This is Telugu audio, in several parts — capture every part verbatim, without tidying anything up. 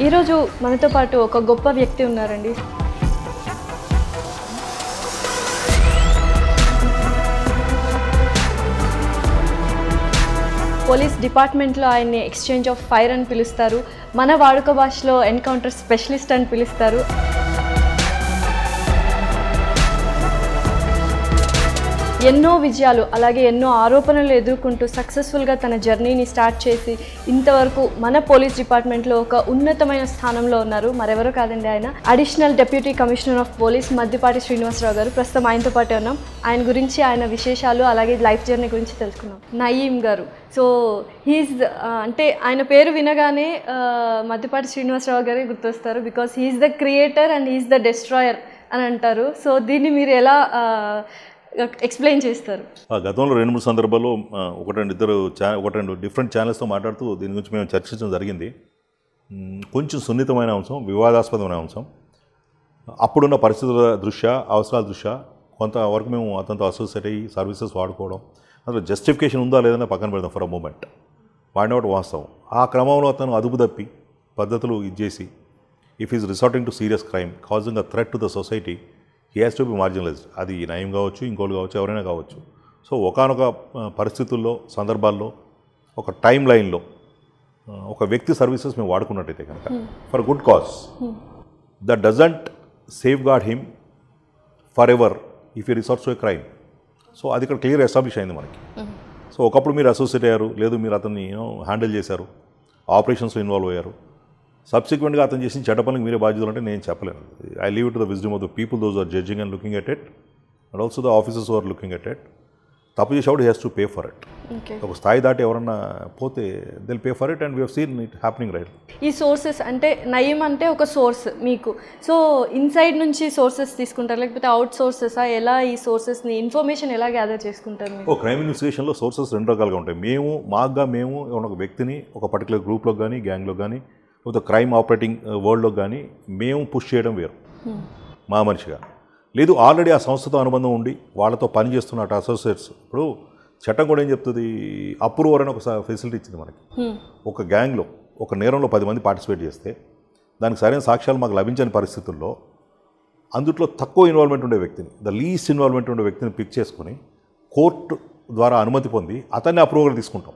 ఈరోజు మనతో పాటు ఒక గొప్ప వ్యక్తి ఉన్నారండి. పోలీస్ డిపార్ట్మెంట్లో ఆయన్ని ఎక్స్చేంజ్ ఆఫ్ ఫైర్ అని పిలుస్తారు. మన వాడుక భాషలో ఎన్కౌంటర్ స్పెషలిస్ట్ అని పిలుస్తారు. ఎన్నో విజయాలు అలాగే ఎన్నో ఆరోపణలు ఎదుర్కొంటూ సక్సెస్ఫుల్గా తన జర్నీని స్టార్ట్ చేసి ఇంతవరకు మన పోలీస్ డిపార్ట్మెంట్లో ఒక ఉన్నతమైన స్థానంలో ఉన్నారు. మరెవరో కాదండి, ఆయన additional deputy commissioner of police Maddipati Srinivasarao garu. ప్రస్తుతం ఆయనతో పాటే ఉన్నాం. ఆయన గురించి, ఆయన విశేషాలు అలాగే లైఫ్ జర్నీ గురించి తెలుసుకున్నాం. నయీం గారు. సో హీఈస్ అంటే ఆయన పేరు వినగానే మద్దిపాటి శ్రీనివాసరావు గారే గుర్తొస్తారు. Because he's the creator and he's the destroyer అని అంటారు. సో దీన్ని మీరు ఎలా ఎక్స్ప్లెయిన్ చేస్తారు? గతంలో రెండు మూడు సందర్భాల్లో ఒకటి రెండు ఇద్దరు ఛా ఒకటి రెండు డిఫరెంట్ ఛానల్స్తో మాట్లాడుతూ దీని గురించి మేము చర్చించడం జరిగింది. కొంచెం సున్నితమైన అంశం, వివాదాస్పదమైన అంశం. అప్పుడున్న పరిస్థితుల దృష్ట్యా, అవసరాల దృష్ట్యా కొంతవరకు మేము అతనితో అసోసియేట్ అయ్యి సర్వీసెస్ వాడుకోవడం, అందులో జస్టిఫికేషన్ ఉందా లేదన్నా పక్కన పెడదాం ఫర్ అ మూమెంట్. వాడిన ఒకటి వాస్తవం. ఆ క్రమంలో అతను అదుపు తప్పి పద్ధతులు ఇచ్చేసి if is resorting to serious crime causing a threat to the society, he has to be marginalized. అది నయం కావచ్చు, ఇంకోటి కావచ్చు, ఎవరైనా కావచ్చు. సో ఒకానొక పరిస్థితుల్లో, సందర్భాల్లో, ఒక టైం లైన్లో ఒక వ్యక్తి సర్వీసెస్ మేము వాడుకున్నట్టయితే కనుక for good cause, that doesn't safeguard him forever if he resorts to a crime. So అది ఇక్కడ క్లియర్ ఎస్టాబ్లిష్ అయింది మనకి. సో ఒకప్పుడు మీరు అసోసియేట్ అయ్యారు, లేదు మీరు అతన్ని యూనో హ్యాండిల్ చేశారు, ఆపరేషన్స్లో ఇన్వాల్వ్ అయ్యారు. సబ్సిక్వెంట్గా అతను చేసిన చెడ్డ పనులకు మీరే బాధ్యతలు అంటే నేను చెప్పలేను. I leave to the wisdom of the people those are judging and looking at it, and also the officers are looking at it. తప్పు చేసేవాడు he has to pay for it. ఒక స్థాయి దాటి ఎవరన్నా పోతే they'll pay for it, and we have seen it happening right. ఈ సోర్సెస్ అంటే నయీం అంటే ఒక సోర్స్ మీకు. సో ఇన్సైడ్ నుంచి సోర్సెస్ తీసుకుంటారు లేకపోతే అవుట్ సోర్సెసా? ఎలా ఈ సోర్సెస్ని ఇన్ఫర్మేషన్ ఎలా గ్యాదర్ చేసుకుంటారు? ఓ క్రైమ్ ఇన్వెస్టిగేషన్లో సోర్సెస్ రెండు రకాలుగా ఉంటాయి. మేము మాగా మేము ఒక వ్యక్తిని ఒక పర్టికులర్ గ్రూప్లో కానీ, గ్యాంగ్లో కానీ, లేకపోతే క్రైమ్ ఆపరేటింగ్ వరల్డ్లో కానీ మేము పుష్ చేయడం వేరు, మా మనిషిగా. లేదు ఆల్రెడీ ఆ సంస్థతో అనుబంధం ఉండి వాళ్ళతో పనిచేస్తున్న అటు అసోసియేట్స్. ఇప్పుడు చట్టం కూడా ఏం చెప్తుంది, అప్రూవర్ అని ఒక ఫెసిలిటీ ఇచ్చింది మనకి. ఒక గ్యాంగ్లో ఒక నేరంలో పది మంది పార్టిసిపేట్ చేస్తే దానికి సరైన సాక్ష్యాలు మాకు లభించని పరిస్థితుల్లో అందుట్లో తక్కువ ఇన్వాల్వ్మెంట్ ఉండే వ్యక్తిని, ద లీస్ట్ ఇన్వాల్వ్మెంట్ ఉండే వ్యక్తిని పిక్ చేసుకుని కోర్టు ద్వారా అనుమతి పొంది అతన్ని అప్రూవల్ తీసుకుంటాం.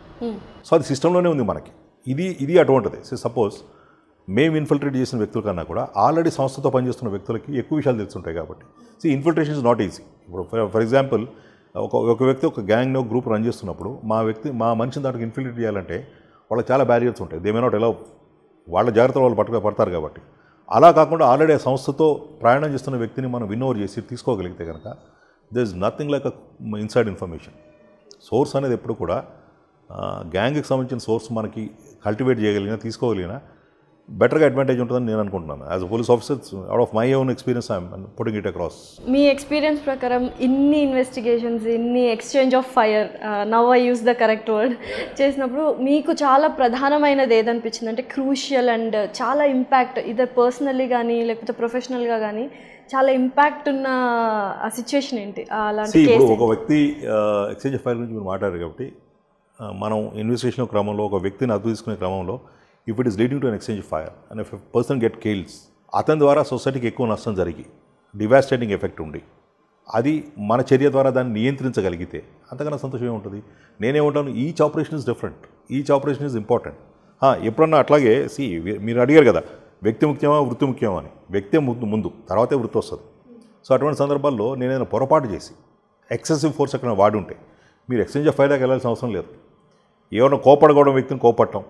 సో అది సిస్టంలోనే ఉంది మనకి. ఇది ఇది అటువంటిది. సపోజ్ మేము ఇన్ఫిల్ట్రేట్ చేసిన వ్యక్తుల కన్నా కూడా ఆల్రెడీ సంస్థతో పనిచేస్తున్న వ్యక్తులకి ఎక్కువ విషయాలు తెలుస్తుంటాయి కాబట్టి. See infiltration is not easy. ఇప్పుడు ఫర్ ఎగ్జాంపుల్ ఒక ఒక వ్యక్తి ఒక గ్యాంగ్లో గ్రూప్ రన్ చేస్తున్నప్పుడు మా వ్యక్తి మా మనిషిని దానికి ఇన్ఫిల్ట్రేట్ చేయాలంటే వాళ్ళకి చాలా బ్యారియర్స్ ఉంటాయి. దే మే నాట్ ఎలా, వాళ్ళ జాగ్రత్తలు వాళ్ళు పట్టుకు పడతారు కాబట్టి. అలా కాకుండా ఆల్రెడీ ఆ సంస్థతో ప్రయాణం చేస్తున్న వ్యక్తిని మనం విన్ ఓవర్ చేసి తీసుకోగలిగితే కనుక there is nothing like a inside information. Source అనేది ఎప్పుడు కూడా గ్యాంగ్కి సంబంధించిన సోర్స్ మనకి కల్టివేట్ చేయగలిగినా, తీసుకోగలిగినా బెటర్గా అడ్వాంటేజ్ ఉంటుందని నేను అనుకుంటున్నాను. As a police officer, out of my own experience I'm putting it across. మీ ఎక్స్పీరియన్స్ ప్రకారం ఇన్ని ఇన్వెస్టిగేషన్స్, ఇన్ని exchange of fire, now I use the correct word, చేసినప్పుడు మీకు చాలా ప్రధానమైనది ఏదనిపించింది అంటే క్రూషియల్ అండ్ చాలా ఇంపాక్ట్, ఇదర్ పర్సనల్లీ కానీ లేకపోతే ప్రొఫెషనల్గా కానీ చాలా ఇంపాక్ట్ ఉన్న ఆ సిచ్యువేషన్ ఏంటి? అలాంటి ఇప్పుడు ఒక వ్యక్తి ఎక్స్చేంజ్ ఆఫ్ ఫైర్ గురించి మీరు మాట్లాడారు కాబట్టి, మనం ఇన్వెస్టిగేషన్ క్రమంలో ఒక వ్యక్తిని అదుపు తీసుకునే క్రమంలో if it is leading to an exchange fire and if a person get kills, అతని ద్వారా సొసైటీకి ఎక్కువ నష్టం జరిగి డివాస్టేటింగ్ ఎఫెక్ట్ ఉండి అది మన చర్య ద్వారా దాన్ని నియంత్రించగలిగితే అంతకన్నా సంతోషమే ఉంటుంది. నేనేమంటాను, each operation is different, each operation is important. ఎప్పుడన్నా అట్లాగే సి మీరు అడిగారు కదా వ్యక్తి ముఖ్యమా వృత్తి ముఖ్యమా అని. వ్యక్తి ముందు ముందు తర్వాతే వృత్తి వస్తుంది. సో అటువంటి సందర్భాల్లో నేనైనా పొరపాటు చేసి ఎక్సెసివ్ ఫోర్స్ ఎక్కడ వాడి ఉంటే మీరు ఎక్స్చేంజ్ ఆఫ్ ఫైర్ దాకా వెళ్ళాల్సిన అవసరం లేదు. ఎవరైనా కోపడగడం వ్యక్తిని కోపట్టడం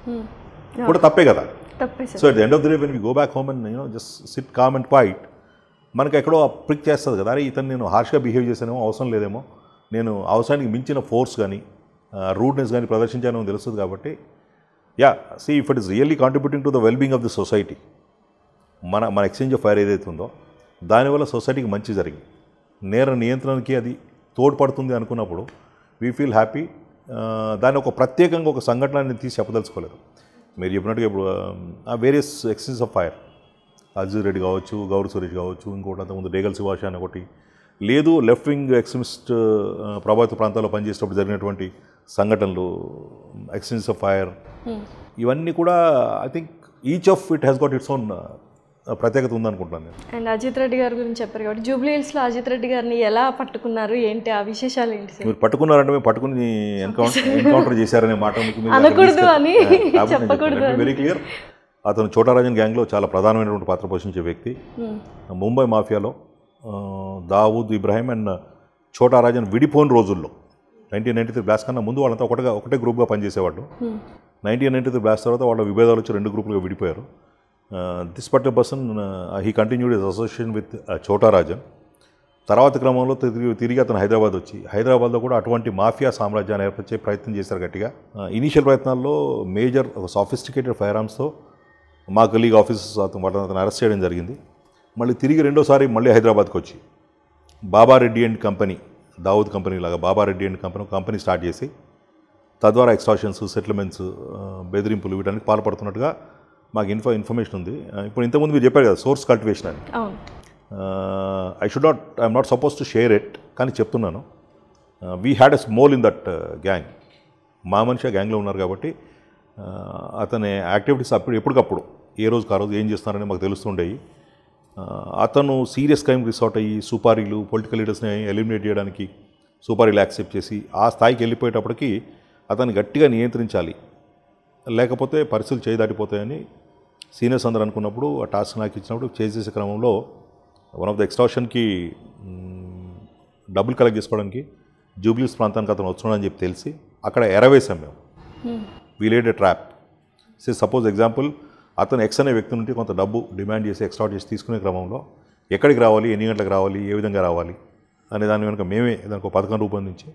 కూడా తప్పే కదా. So at the end of the day when we go back home and you know just sit calm and quiet, మనకు ఎక్కడో ప్రిక్ చేస్తుంది కదా, అరే ఇతను నేను హార్ష్గా బిహేవ్ చేశానేమో, అవసరం లేదేమో, నేను అవసరానికి మించిన ఫోర్స్ కానీ రూడ్నెస్ కానీ ప్రదర్శించానేమో తెలుస్తుంది. కాబట్టి yeah see if it is really contributing to the well being of the society, మన మన ఎక్స్చేంజ్ ఆఫ్ ఫైర్ ఏదైతే ఉందో దానివల్ల సొసైటీకి మంచి జరిగింది, నేర నియంత్రణకి అది తోడ్పడుతుంది అనుకున్నప్పుడు వీ ఫీల్ హ్యాపీ. దాన్ని ఒక ప్రత్యేకంగా ఒక సంఘటనని తీసి చెప్పదలుచుకోలేదు. మీరు చెప్పినట్టుగా ఇప్పుడు various exchange of fire, Ajeer Reddy కావచ్చు, గౌరవ్ సురేష్ కావచ్చు, ఇంకోటి అంతకుముందు డేగల్ శివాష అని ఒకటి, లేదు లెఫ్ట్ వింగ్ ఎక్స్ట్రీమిస్ట్ ప్రభావిత ప్రాంతాల్లో పనిచేసేటప్పుడు జరిగినటువంటి సంఘటనలు, ఎక్స్చేంజ్ ఆఫ్ ఫైర్, ఇవన్నీ కూడా I think each of it has got its own ప్రత్యేకత ఉందనుకుంటున్నాను నేను. అండ్ అజిత్ రెడ్డి గారి గురించి చెప్పారు కాబట్టి జూబ్లీ హిల్స్లో అజిత్ రెడ్డి గారిని ఎలా పట్టుకున్నారు, ఏంటి ఆ విశేషాలు ఏంటి సార్? మీరు పట్టుకున్నారంటే మేము పట్టుకుని ఎన్కౌంటర్ ఎన్కౌంటర్ చేశారనే మాట అనకూడదు అని చెప్పకూడదు. Very clear. అతను చోటారాజన్ గ్యాంగ్లో చాలా ప్రధానమైనటువంటి పాత్ర పోషించే వ్యక్తి. ముంబై మాఫియాలో దావూద్ ఇబ్రాహిం అండ్ చోటారాజన్ విడిపోయిన రోజుల్లో నైన్టీన్ నైన్టీ త్రీ బ్లాస్ట్ కన్నా ముందు వాళ్ళంతా ఒకటిగా ఒకటే గ్రూప్గా పనిచేసేవాళ్ళు. నైన్టీన్ నైన్టీ త్రీ బ్లాస్ట్ తర్వాత వాళ్ళ విభేదాలు వచ్చి రెండు గ్రూపులుగా విడిపోయారు. This particular person he continued his association with Chhota Rajan. తర్వాత క్రమంలో తిరిగి తిరిగి అతను హైదరాబాద్ వచ్చి హైదరాబాద్లో కూడా అటువంటి మాఫియా సామ్రాజ్యాన్ని ఏర్పరిచే ప్రయత్నం చేశారు గట్టిగా. ఇనీషియల్ ప్రయత్నాల్లో మేజర్ ఒక సాఫిస్టికేటెడ్ ఫైర్ ఆర్మ్స్తో మా కలీగ్ ఆఫీసర్స్ అతను వాళ్ళని అతను అరెస్ట్ చేయడం జరిగింది. మళ్ళీ తిరిగి రెండోసారి మళ్ళీ హైదరాబాద్కి వచ్చి Baba Reddy and company, Dawood company లాగా Baba Reddy and company company start చేసి తద్వారా ఎక్స్టార్షన్స్, సెటిల్మెంట్స్, బెదిరింపులు వీటానికి పాల్పడుతున్నట్టుగా మాకు ఇన్ఫో ఇన్ఫర్మేషన్ ఉంది. ఇప్పుడు ఇంతకుముందు మీరు చెప్పారు కదా సోర్స్ కల్టివేషన్ అని. I should not I'm not suppose to share it, కానీ చెప్తున్నాను. We had a small in that gang. మా మనిషి ఆ గ్యాంగ్లో ఉన్నారు కాబట్టి అతని యాక్టివిటీస్ అప్పుడు ఎప్పటికప్పుడు ఏ రోజుకి ఆ రోజు ఏం చేస్తున్నారని మాకు తెలుస్తుండేవి. అతను సీరియస్ క్రైమ్ రిసార్ట్ అయ్యి సుపారీలు, పొలిటికల్ లీడర్స్ని ఎలిమినేట్ చేయడానికి సుపారీలు యాక్సెప్ట్ చేసి ఆ స్థాయికి వెళ్ళిపోయేటప్పటికి అతన్ని గట్టిగా నియంత్రించాలి, లేకపోతే పరిస్థితులు చేయి దాటిపోతాయని సీనియర్స్ అందరూ అనుకున్నప్పుడు ఆ టాస్క్ నాకు ఇచ్చినప్పుడు చేసేసే క్రమంలో వన్ ఆఫ్ ద ఎక్స్టార్షన్కి డబ్బులు కలెక్ట్ చేసుకోవడానికి జూబ్లీస్ ప్రాంతానికి అతను వస్తున్నాడని చెప్పి తెలిసి అక్కడ ఎరవేశాం మేము. We laid a trap. Say suppose example అతను ఎక్స్ అనే వ్యక్తి నుండి కొంత డబ్బు డిమాండ్ చేసి ఎక్స్ట్రాట్ చేసి తీసుకునే క్రమంలో ఎక్కడికి రావాలి, ఎన్ని గంటలకు రావాలి, ఏ విధంగా రావాలి అనే దాని వెనుక మేమే దానికి ఒక పథకం రూపొందించి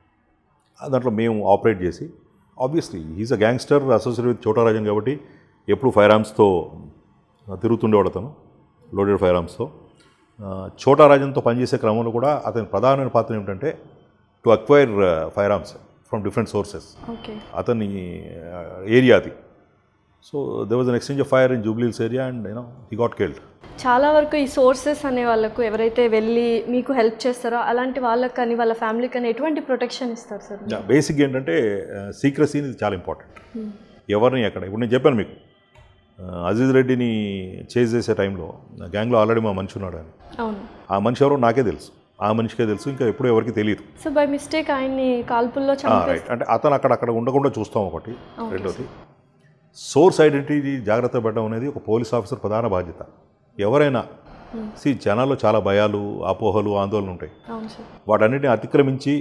దాంట్లో మేము ఆపరేట్ చేసి, obviously he's a gangster associate with Chhota Rajan కాబట్టి ఎప్పుడు ఫైర్ ఆర్మ్స్తో తిరుగుతుండేవాడు అతను, లోడెడ్ ఫైర్ ఆర్మ్స్తో. చోటారాజన్తో పనిచేసే క్రమంలో కూడా అతని ప్రధానమైన పాత్ర ఏమిటంటే to acquire fire arms from different sources. అతని ఏరియా అది. So they was an exchange of fire in Jubilee Hills area and you know he got killed. చాలా వరకు ఈ సోర్సెస్ అనే వాళ్ళకు ఎవరైతే వెళ్ళి మీకు హెల్ప్ చేస్తారో అలాంటి వాళ్ళకి కానీ వాళ్ళ ఫ్యామిలీకి కానీ ఎటువంటి ప్రొటెక్షన్ ఇస్తారు సార్? బేసిక్ ఏంటంటే సీక్రసీ ఇది చాలా ఇంపార్టెంట్. ఎవరిని ఎక్కడ ఇప్పుడు నేను చెప్పాను మీకు అజీజ్ రెడ్డిని చేజ్ చేసే టైంలో గ్యాంగ్లో ఆల్రెడీ మా మనిషి ఉన్నాడు అని. అవును, ఆ మనిషి ఎవరో నాకే తెలుసు, ఆ మనిషికే తెలుసు, ఇంకా ఎప్పుడూ ఎవరికి తెలియదు. సో బై మిస్టేక్ ఆయన్ని కాల్పుల్లో రైట్ అంటే అతను అక్కడ అక్కడ ఉండకుండా చూస్తాం ఒకటి. రెండోది సోర్స్ ఐడెంటిటీ జాగ్రత్త పడడం అనేది ఒక పోలీస్ ఆఫీసర్ ప్రధాన బాధ్యత. ఎవరైనా సి జనాల్లో చాలా భయాలు, అపోహలు, ఆందోళనలు ఉంటాయి. వాటన్నిటిని అతిక్రమించి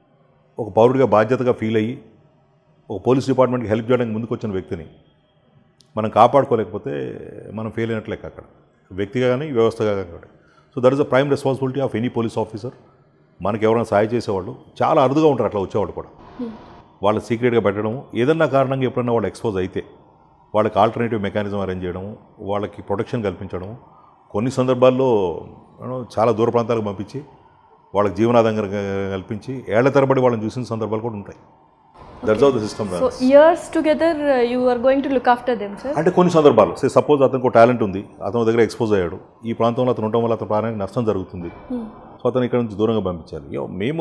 ఒక పౌరుడిగా బాధ్యతగా ఫీల్ అయ్యి ఒక పోలీస్ డిపార్ట్మెంట్కి హెల్ప్ చేయడానికి ముందుకు వచ్చిన వ్యక్తిని మనం కాపాడుకోలేకపోతే మనం ఫెయిల్ అయినట్లు లెక్క అక్కడ, వ్యక్తిగా కానీ వ్యవస్థగా కానీ. So that is the prime responsibility of any police officer. మనకి ఎవరైనా సాయం చేసేవాళ్ళు చాలా అరుదుగా ఉంటారు, అట్లా వచ్చేవాళ్ళు కూడా. వాళ్ళ సీక్రెట్గా పెట్టడం, ఏదన్నా కారణంగా ఎప్పుడన్నా వాళ్ళు ఎక్స్పోజ్ అయితే వాళ్ళకి ఆల్టర్నేటివ్ మెకానిజం అరేంజ్ చేయడం, వాళ్ళకి ప్రొటెక్షన్ కల్పించడం, కొన్ని సందర్భాల్లో చాలా దూర ప్రాంతాలకు పంపించి వాళ్ళకి జీవనాధారం కల్పించి ఏళ్ల తరబడి వాళ్ళని చూసిన సందర్భాలు కూడా ఉంటాయి. That's how the system runs. So years together you are going to look after them sir. అంటే కొన్ని సందర్భాలు సే సపోజ్ అతనికి టాలెంట్ ఉంది, అతని దగ్గర ఎక్స్పోజ్ అయ్యాడు, ఈ ప్రాంతంలో అతను ఉండడం వల్ల అతని ప్రాణానికి నష్టం జరుగుతుంది, సో అతను ఇక్కడ నుంచి దూరంగా పంపించాలి. మేము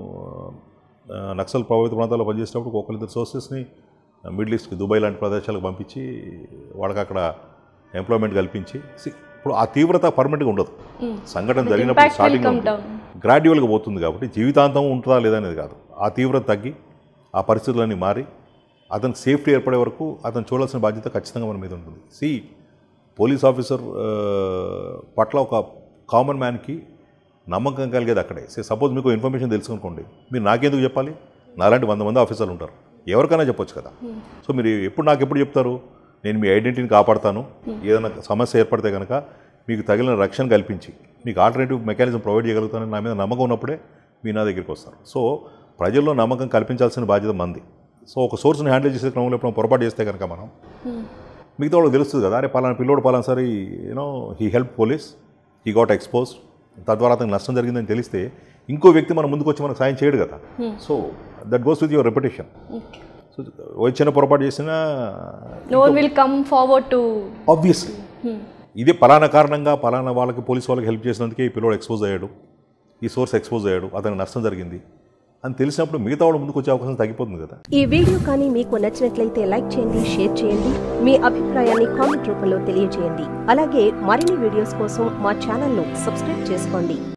నక్సల్ ప్రభావిత ప్రాంతాల్లో పనిచేసేటప్పుడు ఒకరిద్దరు సోర్సెస్ని మిడిల్ ఈస్ట్కి, దుబాయ్ లాంటి ప్రదేశాలకు పంపించి వాళ్ళకి అక్కడ ఎంప్లాయ్మెంట్ కల్పించి, ఇప్పుడు ఆ తీవ్రత పర్మనెంట్గా ఉండదు. సంఘటన జరిగినప్పుడు స్టార్టింగ్లో గ్రాడ్యువల్గా పోతుంది కాబట్టి జీవితాంతం ఉంటుందా లేదా అనేది కాదు. ఆ తీవ్రత తగ్గి ఆ పరిస్థితులన్నీ మారి అతనికి సేఫ్టీ ఏర్పడే వరకు అతను చూడాల్సిన బాధ్యత ఖచ్చితంగా మన మీద ఉంటుంది. సి పోలీస్ ఆఫీసర్ పట్ల ఒక కామన్ మ్యాన్కి నమ్మకం కలిగేది అక్కడే. సే సపోజ్ మీకు ఇన్ఫర్మేషన్ తెలుసునుకోండి, మీరు నాకెందుకు చెప్పాలి? నాలాంటి వంద మంది ఆఫీసర్లు ఉంటారు, ఎవరికైనా చెప్పొచ్చు కదా. సో మీరు ఎప్పుడు నాకు ఎప్పుడు చెప్తారు? నేను మీ ఐడెంటిటీని కాపాడుతాను, ఏదైనా సమస్య ఏర్పడితే కనుక మీకు తగిన రక్షణ కల్పించి మీకు ఆల్టర్నేటివ్ మెకానిజం ప్రొవైడ్ చేయగలుగుతానని నా మీద నమ్మకం ఉన్నప్పుడే మీరు నా దగ్గరికి వస్తారు. సో ప్రజల్లో నమ్మకం కల్పించాల్సిన బాధ్యత మంది. సో ఒక సోర్స్ని హ్యాండిల్ చేసే క్రమంలో ఎప్పుడు పొరపాటు చేస్తే కనుక మనం మిగతా వాళ్ళకి తెలుస్తుంది కదా, అరే పలానా పిల్లోడు పలానా సరే you know he help police, he got exposed, తద్వారా అతనికి నష్టం జరిగిందని తెలిస్తే ఇంకో వ్యక్తి మన ముందుకు వచ్చి మనకు సాయం చేయడు కదా. So that goes with your reputation. So వచ్చిన పొరపాటు చేసినా no one will come forward to obviously ఇదే పలానా కారణంగా పలానా వాళ్ళకి పోలీస్ వాళ్ళకి హెల్ప్ చేసినందుకే ఈ పిల్లోడు ఎక్స్పోజ్ అయ్యాడు, ఈ సోర్స్ ఎక్స్పోజ్ అయ్యాడు, అతనికి నష్టం జరిగింది అని తెలిసినప్పుడు మిగతా వాళ్ళు ముందుకు వచ్చే అవకాశం తగ్గిపోతుంది కదా. ఈ వీడియో కానీ మీకు నచ్చినట్లయితే లైక్ చేయండి, షేర్ చేయండి, మీ అభిప్రాయాన్ని కామెంట్ రూపంలో తెలియజేయండి. అలాగే మరిన్ని వీడియోస్ కోసం మా ఛానల్ను సబ్స్క్రైబ్ చేసుకోండి.